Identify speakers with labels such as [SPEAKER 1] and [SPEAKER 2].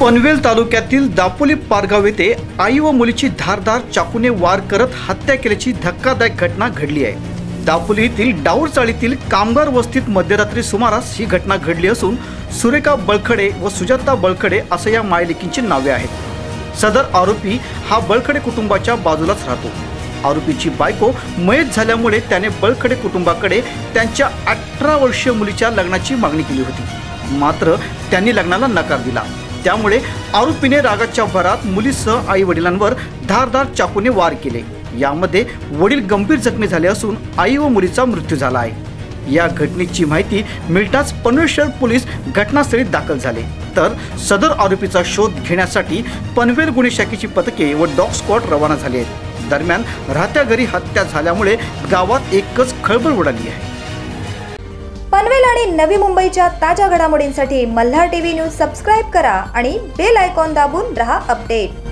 [SPEAKER 1] पनवेल तालुक्यातील दापोली पारगाव येथे आई व मुलीची धारदार चाकूने वार करत हत्या केल्याची धक्कादायक घटना घडली आहे। दापोली येथील डाऊर चाळीतील कामगार वस्तीत मध्यरात्री सुमारास ही घटना घडली असून सुरेखा बळखडे व सुजाता बळखडे असं या मायलेकींची नावे आहेत। सदर आरोपी हा बळखडे कुटुंबाच्या बाजूलाच राहतो। आरोपीची बायको मयत झाल्यामुळे त्याने बळखडे कुटुंबाकडे त्यांच्या 18 वर्षीय मुलीच्या लग्नाची मागणी केली होती, मात्र त्यांनी लग्नाला नकार दिला। त्यामुळे आरोपीने रागाच्या भरात मुलीसह आई वडिलांवर धारदार चाकूने वार केले। यामध्ये वडील गंभीर जखमी झाले असून आई व मुलीचा मृत्यू झाला आहे। या घटनेची माहिती मिळताच पनवेल शहर पोलीस घटनास्थळी दाखल झाले, तर सदर आरोपीचा शोध घेण्यासाठी पनवेल गुन्हे शाखेची पथके व डॉग स्क्वॉड रवाना झाले आहेत। दरम्यान राहत्या घरी हत्या झाल्यामुळे गावात एकच खळबळ उडाली आहे।
[SPEAKER 2] पनवेल आणि नवी मुंबईच्या ताज्या घडामोडींसाठी मल्हार टीव्ही न्यूज सबस्क्राइब करा आणि बेल आयकॉन दाबून रहा अपडेट।